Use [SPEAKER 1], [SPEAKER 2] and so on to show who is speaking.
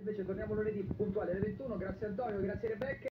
[SPEAKER 1] Invece torniamo lunedì puntuale alle 21, grazie Antonio, grazie Rebecca.